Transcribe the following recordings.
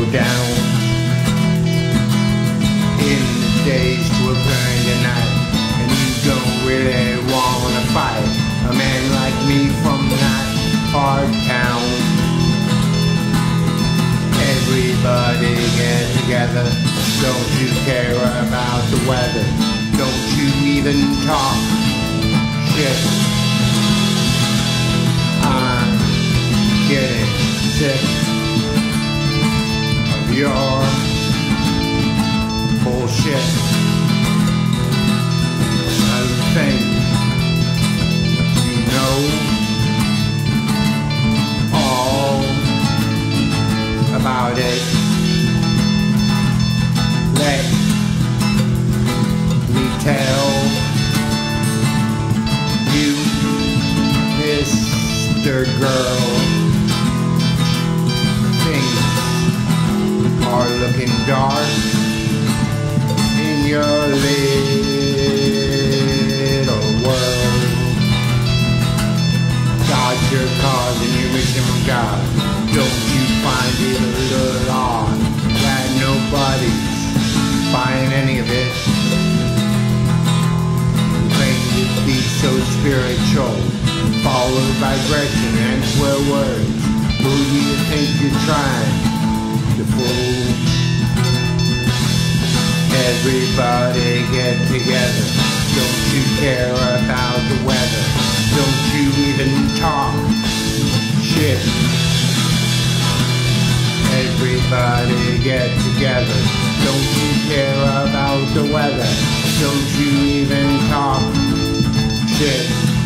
down in the days to a burn tonight, and you don't really wanna fight a man like me from that hard town. Everybody get together, don't you care about the weather, don't you even talk shit. I'm getting sick of your bullshit. I think you know all about it. Let me tell you, Mr. Girl, things are looking dark in your little world. God's your cause and you're mission from God. Don't you find it a little odd that nobody's buying any of it? Claim to be so spiritual, follow vibration and swear words. Who do you think you're trying to fool? Everybody get together, don't you care about the weather, don't you even talk shit. Everybody get together, don't you care about the weather, don't you even talk shit.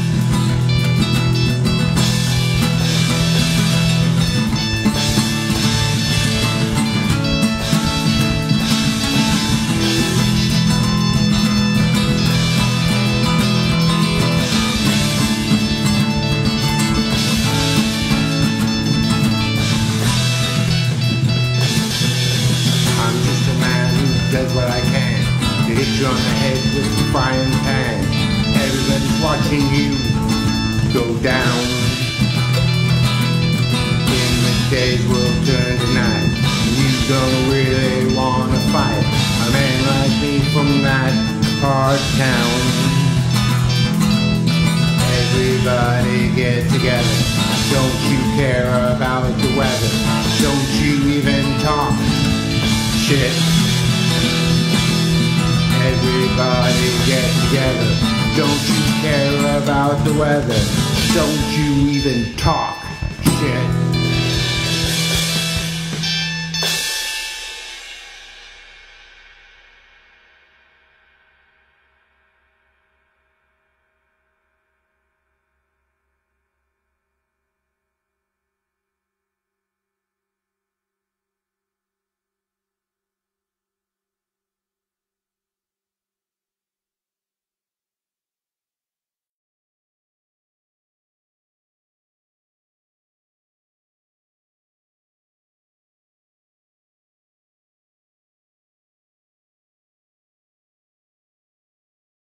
Does what I can to hit you on the head with a frying pan. Everybody's watching you go down. In the days will turn to night, and you don't really wanna fight a man like me from that hard town. Everybody get together, don't you care about the weather, don't you even talk shit. Everybody get together, don't you care about the weather, don't you even talk shit.